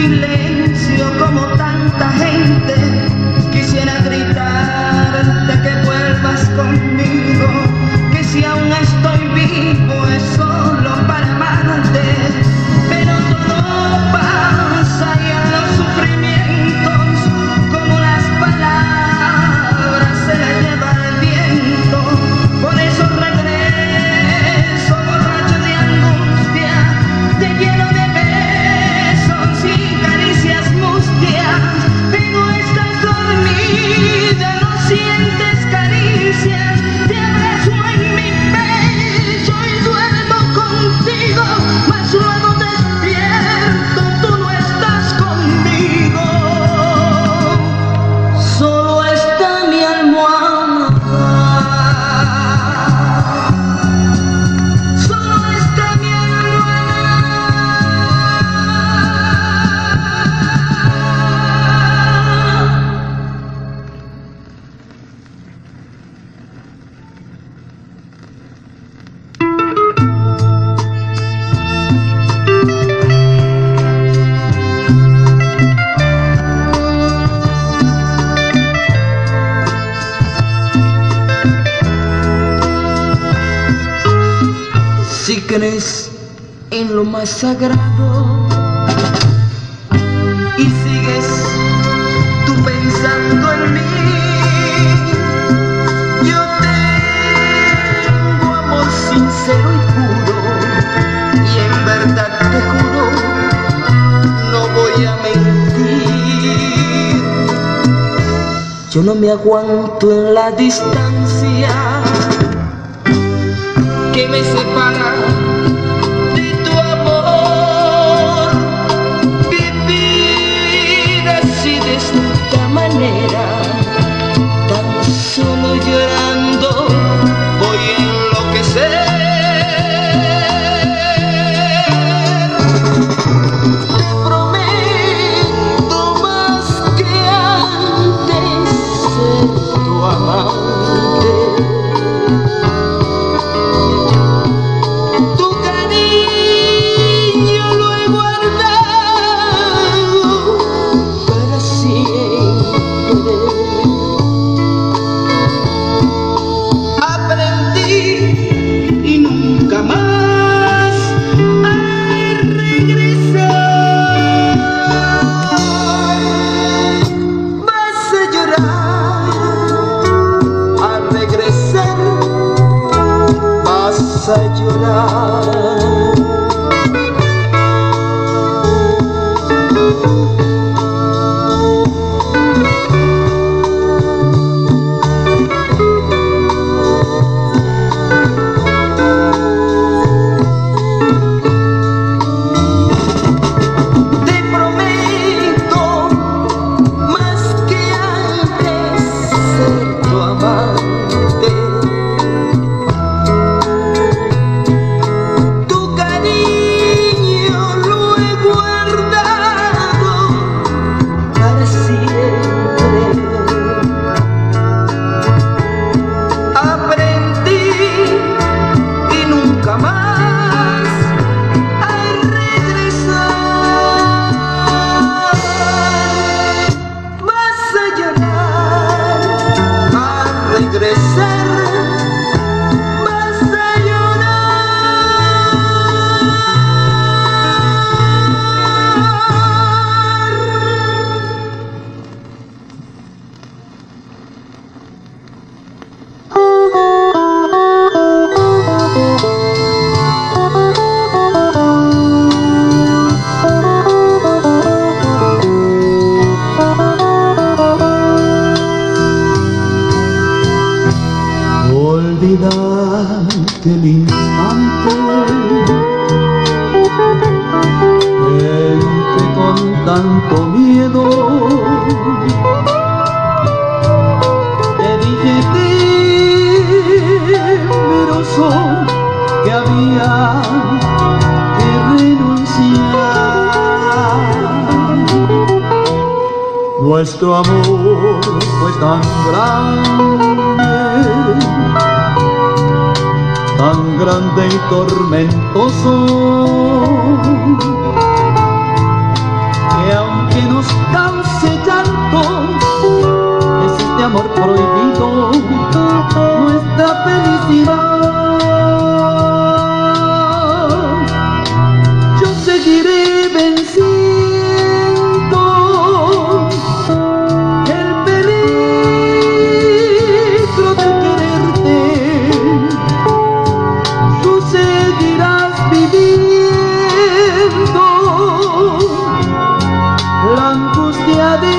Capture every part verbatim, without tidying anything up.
silencio como tanta gente. Quisiera gritarte que vuelvas conmigo, que si aún estoy vivo es solo para amarte. Pero todo pasa y en los sufrimientos, como las palabras se las lleva el viento. Por eso regreso borracho de angustia, te lleno de besos y caricias mustias. Pero estás dormida, no sientes caricias. Te abrazo en mi pecho y duermo contigo, mas luego despierto, tú no estás conmigo. Solo está mi almohada, solo está mi almohada. Si crees en lo más sagrado y sigues tú pensando en mí, yo tengo amor sincero y puro, y en verdad te juro, no voy a mentir. Yo no me aguanto en la distancia que me separa de tu amor. Vivir así de esta manera, tan solo llorando, voy a enloquecer. Te prometo más que antes ser tu amante. A llorar. Te prometo más que antes ser tu amante. Olvidarte el instante en que con tanto miedo te dije temeroso que había que renunciar. Nuestro amor fue tan grande, tan grande y tormentoso, que prohibido nuestra felicidad. Yo seguiré venciendo el peligro de quererte. Tú seguirás viviendo la angustia de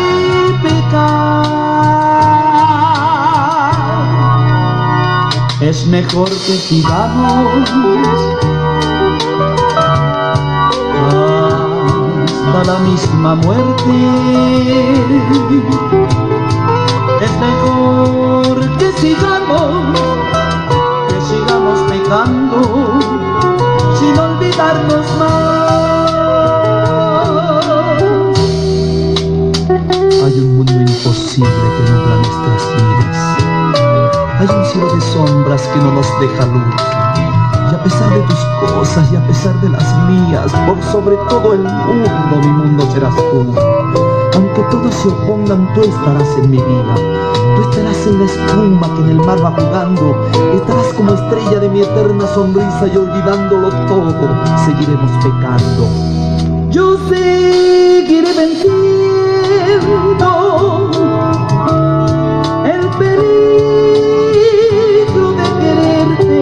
pecar. Es mejor que sigamos hasta la misma muerte. Es mejor que sigamos, que sigamos pecando sin olvidarnos más. Hay un mundo imposible que nubla nuestras vidas. Hay un cielo de sombras que no nos deja luz. Y a pesar de tus cosas y a pesar de las mías, por sobre todo el mundo, mi mundo serás tú. Aunque todos se opongan, tú estarás en mi vida. Tú estarás en la espuma que en el mar va jugando. Estarás como estrella de mi eterna sonrisa y olvidándolo todo, seguiremos pecando. Yo seguiré venciendo el peligro de quererte.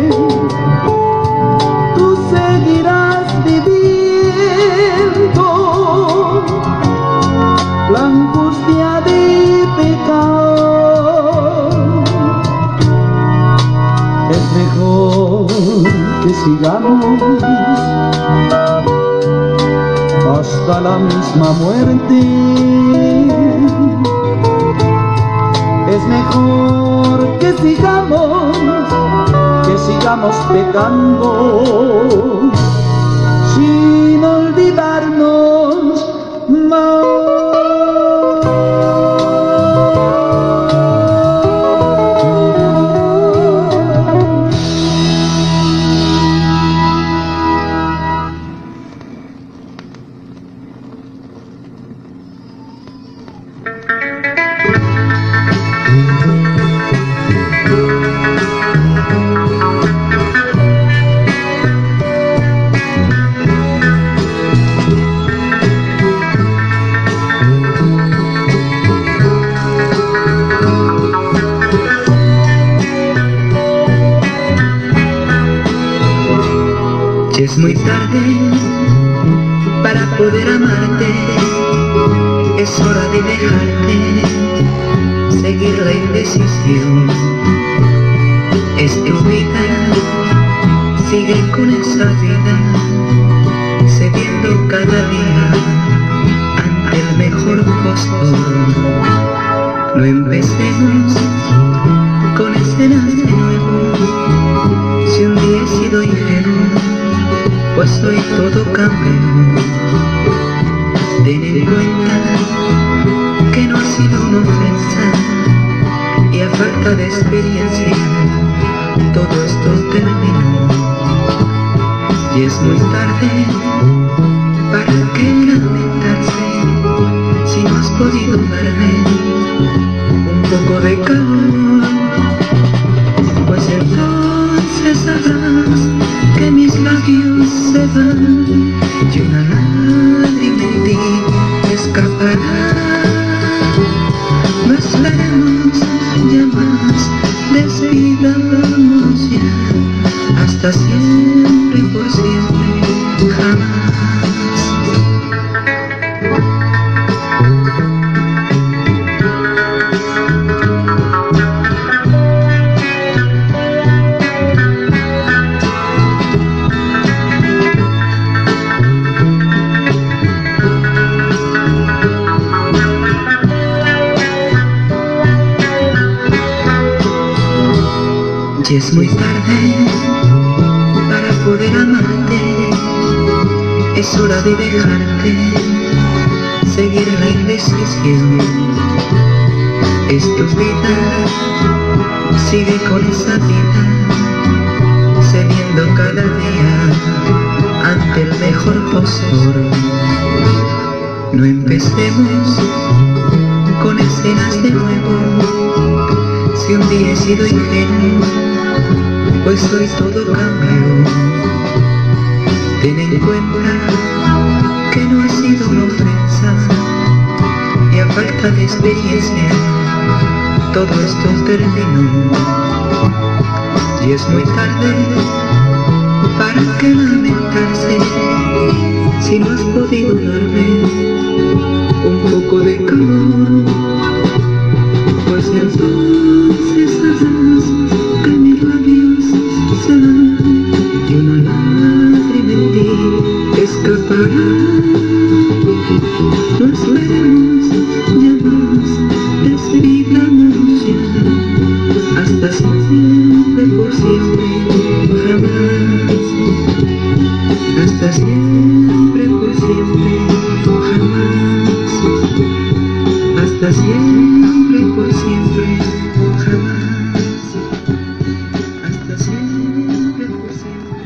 Tú seguirás viviendo la angustia de pecar. Es mejor que sigamos hasta la misma muerte. Es mejor que sigamos, que sigamos pecando sin olvidarnos más. Es muy tarde para poder amarte, es hora de dejarte seguir la indecisión. Es tu vida, sigue con esa vida, cediendo cada día ante el mejor postor. No empecemos con escenas de nuevo, si un día he sido ingenuo, pues hoy todo cambió. Ten en cuenta que no ha sido una ofensa y a falta de experiencia todo esto terminó. Y es muy tarde para que lamentarse si no has podido darme un poco de calor, pues entonces sabrás que mis labios se van y una lágrima en ti escapará. No estaremos ya más, despidamos ya, hasta siempre y por siempre, jamás. Y es muy tarde para poder amarte, es hora de dejarte seguir la indecisión. Es tu vida, sigue con esa vida, cediendo cada día ante el mejor postor. No empecemos con escenas de nuevo. Si un día he sido ingenuo, pues hoy todo cambió. Ten en cuenta que no ha sido una ofensa, y a falta de experiencia todo esto terminó. Y es muy tarde para que lamentarse si no has podido darme un poco de calor, pues entonces sabrás que mis labios serán y una lágrima en ti escapará. No esperemos ya más, despidámonos ya, hasta siempre, por siempre, jamás. Hasta siempre, por siempre, jamás. Hasta siempre, por siempre, jamás. Hasta siempre, por siempre.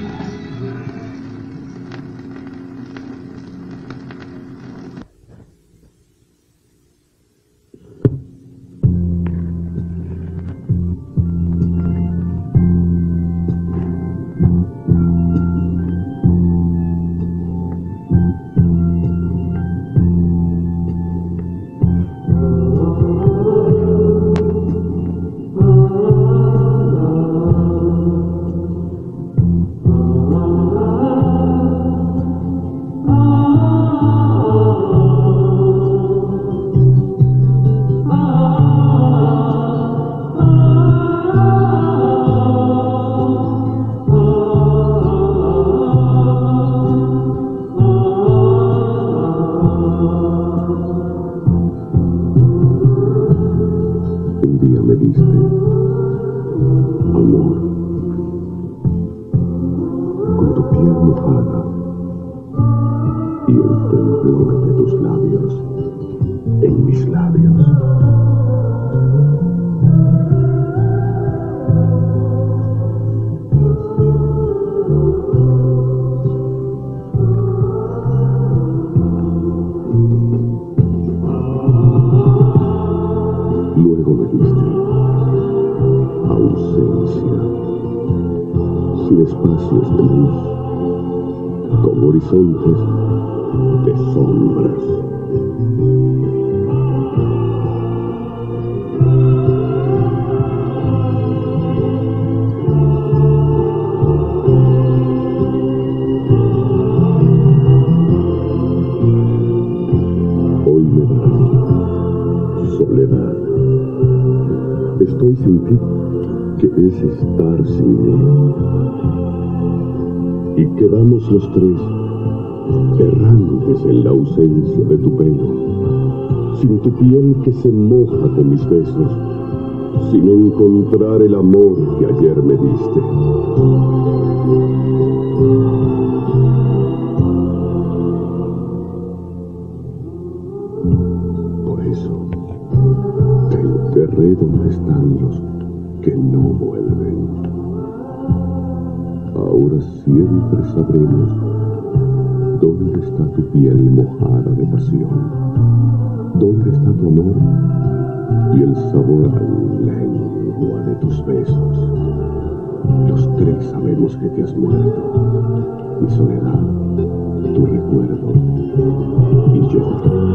Estoy sin ti, que es estar sin mí. Y quedamos los tres errantes en la ausencia de tu pelo, sin tu piel que se moja con mis besos, sin encontrar el amor que ayer me diste. Por eso te enterré donde están los que no vuelven. Ahora siempre sabremos dónde está tu piel mojada de pasión, dónde está tu amor y el sabor a lengua de tus besos. Los tres sabemos que te has muerto, mi soledad, tu recuerdo y yo.